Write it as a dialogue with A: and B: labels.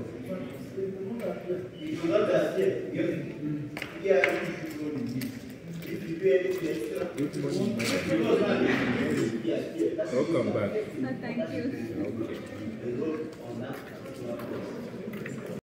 A: You do not appear. Yeah, if you do anything extra,
B: Welcome back.
C: Thank you.
B: Okay.
A: on that particular